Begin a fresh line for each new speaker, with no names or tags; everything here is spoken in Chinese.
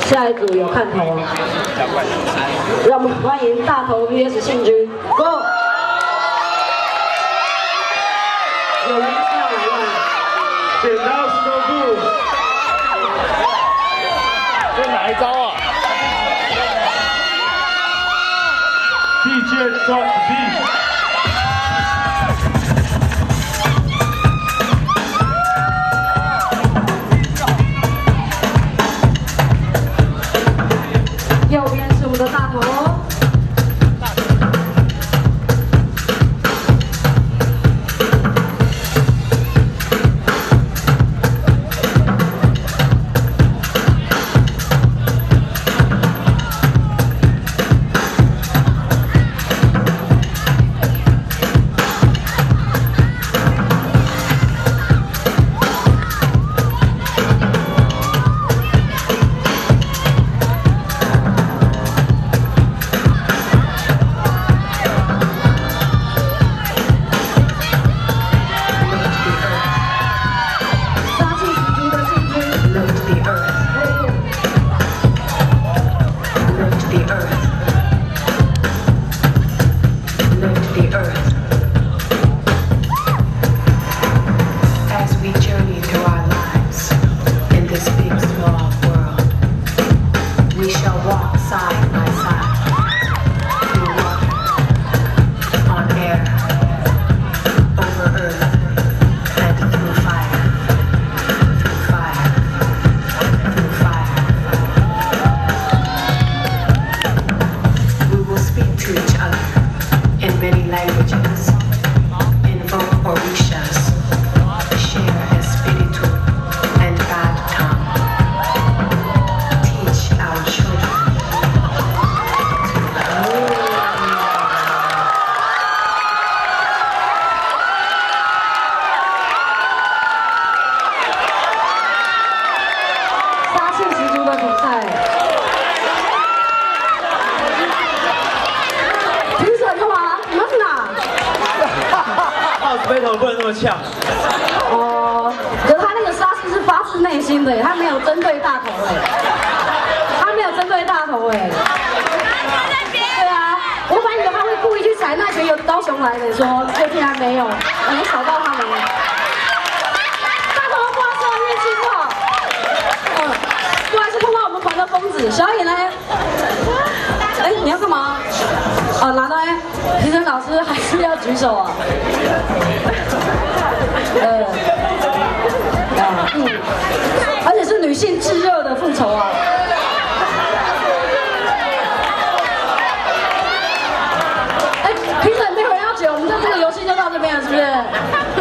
下一组有看头啊！让我们欢迎大头 VS 信君 ，Go！ 有人是要来吗？
剪刀石头布，
这哪一招啊
？DJ drop the beat。
右边是我们的大头，
背头不能那么呛。
哦，可是他那个杀气是发自内心的，他没有针对大头他没有针对大头对啊，我本来以为他会故意去踩那群有高雄来的，说这竟然没有，没吵到他们。大头不好意思，运气不好。不好意思碰到我们团的疯子小野呢？哎，你要干嘛？哦，拿到哎，评审老师还是要举手啊。而且是女性炙热的复仇啊！哎，评审没有人要举，我们这个游戏就到这边了，是不是？